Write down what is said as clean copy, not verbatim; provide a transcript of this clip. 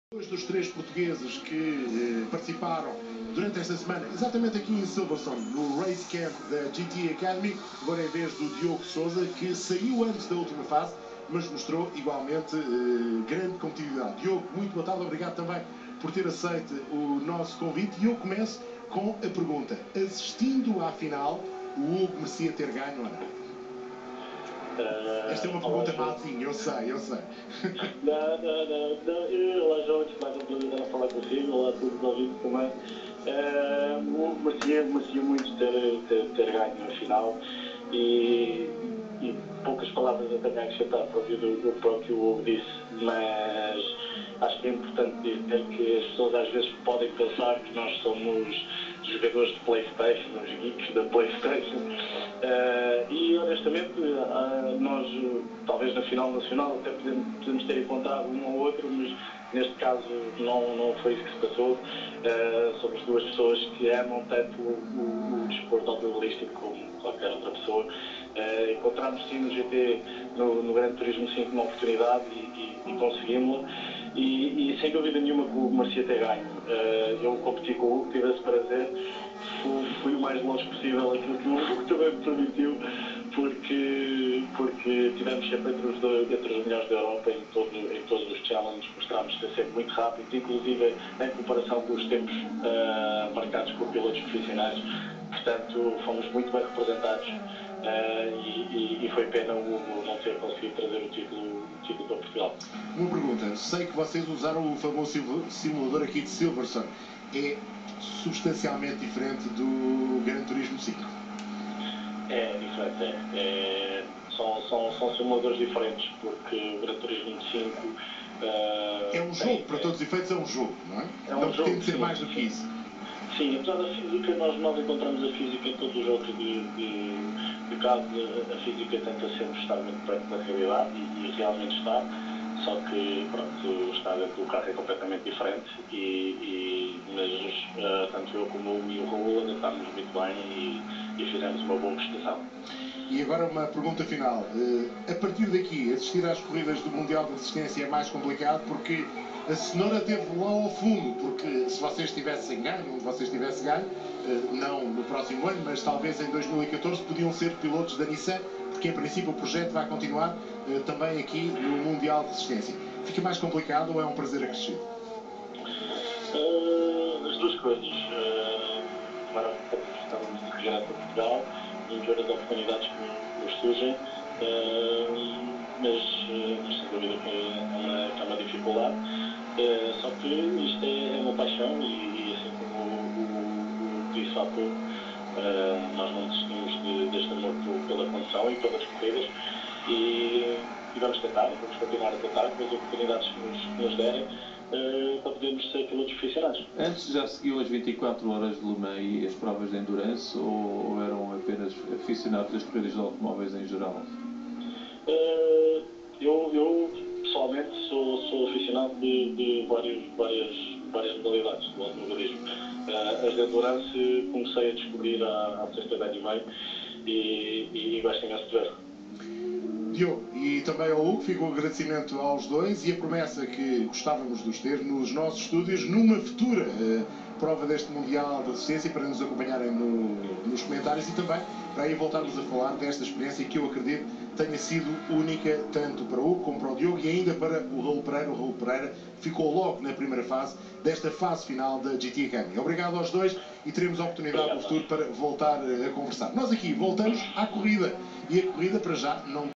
Dois dos três portugueses que participaram durante esta semana, exatamente aqui em Silverstone, no Race Camp da GT Academy, agora em vez do Diogo Sousa, que saiu antes da última fase, mas mostrou igualmente grande competitividade. Diogo, muito boa tarde, obrigado também por ter aceito o nosso convite. E eu começo com a pergunta: assistindo à final, o Hugo merecia ter ganho ou não? Esta é uma pergunta malzinha, eu sei. Olá, João, mais um prazer estar a falar consigo. Olá a todos os ouvintes também. Merecia muito ter ganho na final e poucas palavras eu tenho a acrescentar para ouvir do próprio Hugo disse, mas acho que é importante dizer que as pessoas às vezes podem pensar que nós somos jogadores de PlayStation, os geeks da PlayStation, e honestamente nós talvez na final nacional até podemos ter encontrado um ou outro, mas neste caso não foi isso que se passou. Somos duas pessoas que amam tanto o desporto automobilístico como qualquer outra pessoa. Encontramos sim no GT, no Gran Turismo 5, uma oportunidade e conseguimos-la. E sem dúvida nenhuma que o Hugo merecia ter ganho. Eu competi com o Hugo, tive esse prazer, fui o mais longe possível, aquilo que o Hugo também me permitiu, porque tivemos sempre entre os melhores da Europa em todos os challenges, mostramos ser sempre muito rápidos, inclusive em comparação com os tempos marcados por pilotos profissionais. Portanto, fomos muito bem representados. E foi pena o Hugo não ter conseguido trazer o título para Portugal. Uma pergunta: sei que vocês usaram o famoso simulador aqui de Silverstone. É substancialmente diferente do Gran Turismo 5? É diferente, são simuladores diferentes, porque o Gran Turismo 5 é um jogo, para todos os efeitos é um jogo, não é? Não pretende ser mais do que isso. Sim, apesar da física, nós encontramos a física em todos os jogos de carro. A física tenta sempre estar muito perto da realidade e realmente está, só que pronto, estar dentro do carro é completamente diferente, mas tanto eu como o Raul adaptámos muito bem e fizemos uma boa prestação. E agora uma pergunta final: a partir daqui, assistir às corridas do Mundial de Resistência é mais complicado, porque a cenoura esteve lá ao fundo, porque se vocês tivessem ganho, onde vocês tivessem ganho, não no próximo ano, mas talvez em 2014, podiam ser pilotos da Nissan, porque em princípio o projeto vai continuar também aqui no Mundial de Resistência. Fica mais complicado ou é um prazer acrescido? As duas coisas. Agora estamos de regresso a Portugal e ver as oportunidades que nos surgem, mas sem dúvida que é uma dificuldade. Só que isto é uma paixão e assim como o disse há pouco, nós não desistimos deste amor pela condução e pelas corridas e vamos continuar a tentar com as oportunidades que nos derem para podermos ser pilotos profissionais. Antes já seguiam as 24 horas de Le Mans e as provas de endurance ou eram apenas aficionados das corridas de automóveis em geral? Eu pessoalmente sou aficionado de várias modalidades do automobilismo. As de endurance comecei a descobrir há cerca de ano e meio e gosto imenso de ver. Diogo, e também ao Hugo, fica o agradecimento aos dois e a promessa que gostávamos de os ter nos nossos estúdios numa futura prova deste Mundial de Resistência, para nos acompanharem nos comentários e também para aí voltarmos a falar desta experiência que eu acredito tenha sido única tanto para o Hugo como para o Diogo e ainda para o Raul Pereira. O Raul Pereira ficou logo na primeira fase desta fase final da GT Academy. Obrigado aos dois e teremos a oportunidade no futuro para voltar a conversar. Nós aqui voltamos à corrida e a corrida para já não